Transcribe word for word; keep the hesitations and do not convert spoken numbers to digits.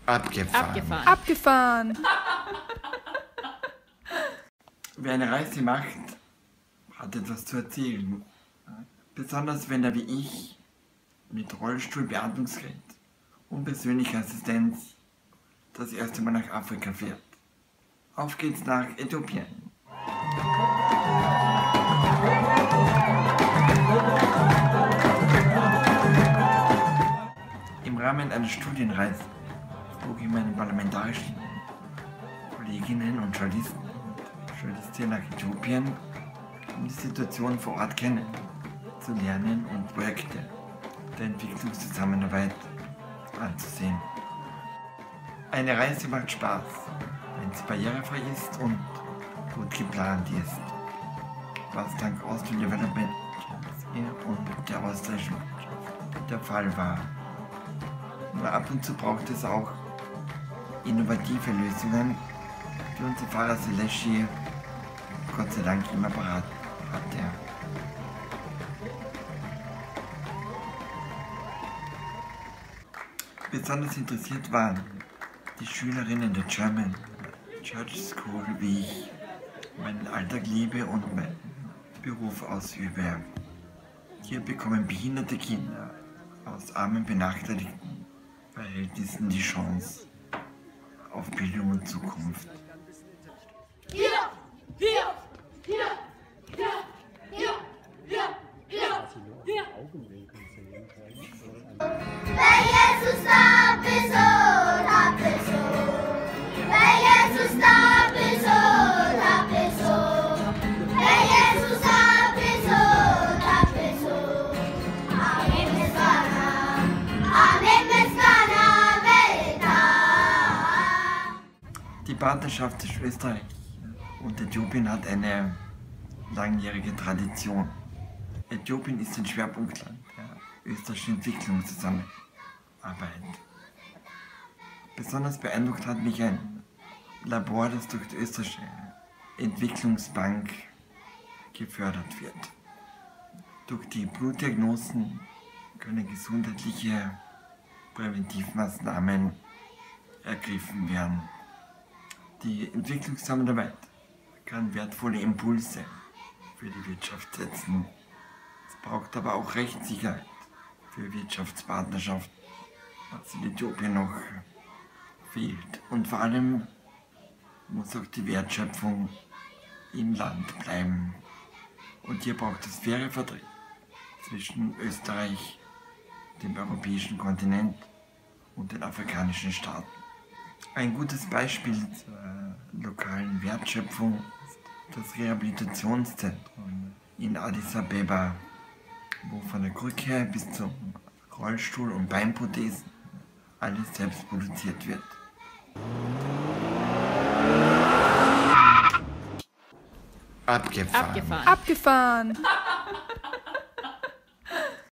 Abgefahren. Abgefahren. Abgefahren. Wer eine Reise macht, hat etwas zu erzählen. Besonders wenn er wie ich mit Rollstuhl, Beatmungsgerät und persönlicher Assistenz das erste Mal nach Afrika fährt. Auf geht's nach Äthiopien. Im Rahmen einer Studienreise flog ich meine parlamentarischen Kolleginnen und Journalisten und Journalistinnen nach Äthiopien, um die Situation vor Ort kennenzulernen und Projekte der Entwicklungszusammenarbeit anzusehen. Eine Reise macht Spaß, wenn sie barrierefrei ist und gut geplant ist, was dank Austrian Development und der australischen Wirtschaft der Fall war. Nur ab und zu braucht es auch innovative Lösungen, die unser Fahrer Seleshi Gott sei Dank immer parat hatte. Besonders interessiert waren die Schülerinnen der German Church School, wie ich meinen Alltag lebe und meinen Beruf ausübe. Hier bekommen behinderte Kinder aus armen, benachteiligten Verhältnissen die Chance auf Bildung und Zukunft. Hier, hier, hier, hier, hier, hier, hier, hier. Jesus da bist du, da bist du. Wer Jesus da bist du, da bist du. Wer Jesus da bist du, da bist du. Amen Meskana, Amen Meskana, Welta. Die Partnerschaft zwischen Österreich und Äthiopien hat eine langjährige Tradition. Äthiopien ist ein Schwerpunktland der österreichischen Entwicklungszusammenarbeit. Besonders beeindruckt hat mich ein Labor, das durch die österreichische Entwicklungsbank gefördert wird. Durch die Blutdiagnosen können gesundheitliche Präventivmaßnahmen ergriffen werden. Die Entwicklungszusammenarbeit kann wertvolle Impulse für die Wirtschaft setzen. Es braucht aber auch Rechtssicherheit für Wirtschaftspartnerschaft, was in Äthiopien noch fehlt. Und vor allem muss auch die Wertschöpfung im Land bleiben. Und hier braucht es faire Verträge zwischen Österreich, dem europäischen Kontinent und den afrikanischen Staaten. Ein gutes Beispiel zur lokalen Wertschöpfung ist das Rehabilitationszentrum in Addis Abeba, wo von der Krücke bis zum Rollstuhl und Beinprothesen alles selbst produziert wird. Abgefahren. Abgefahren. Abgefahren.